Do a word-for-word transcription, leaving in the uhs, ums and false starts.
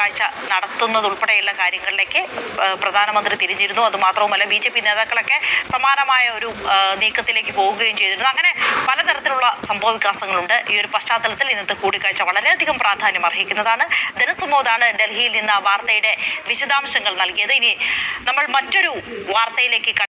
കൂടിക്കാഴ്ച നടത്തുന്നതുൾപ്പെടെയുള്ള കാര്യങ്ങളിലേക്ക് പ്രധാനമന്ത്രി തിരിഞ്ഞിരുന്നു. അതുമാത്രവുമല്ല, ബി ജെ പി നേതാക്കളൊക്കെ സമാനമായ ഒരു നീക്കത്തിലേക്ക് പോവുകയും ചെയ്തിരുന്നു. അങ്ങനെ പലതരത്തിലുള്ള സംഭവ വികാസങ്ങളുണ്ട്. ഈ ഒരു പശ്ചാത്തലത്തിൽ ഇന്നത്തെ കൂടിക്കാഴ്ച വളരെയധികം പ്രാധാന്യം അർഹിക്കുന്നതാണ്. ധനസ് മോദാണ് ഡൽഹിയിൽ നിന്ന് വാർത്തയുടെ വിശദാംശങ്ങൾ നൽകിയത്. ഇനി നമ്മൾ മറ്റൊരു വാർത്തയിലേക്ക്